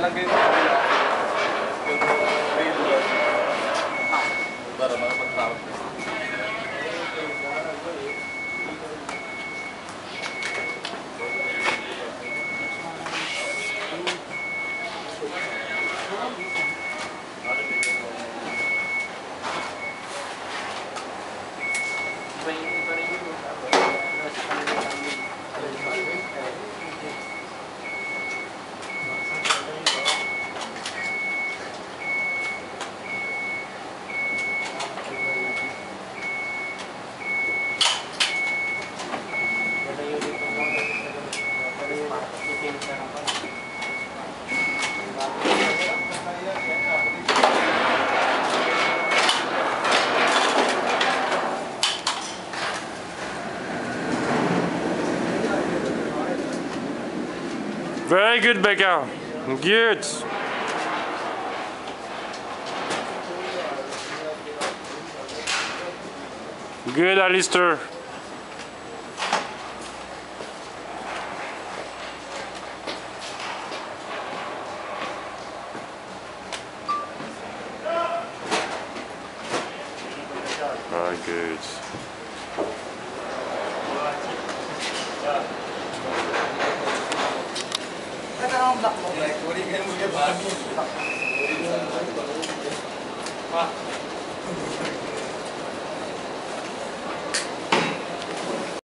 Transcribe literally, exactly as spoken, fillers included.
talaga yung kabila. Yung real world. Para makapagtawag. Very good, Becca. Good. Good, Alistair. Very good. Like, what are you going to get back?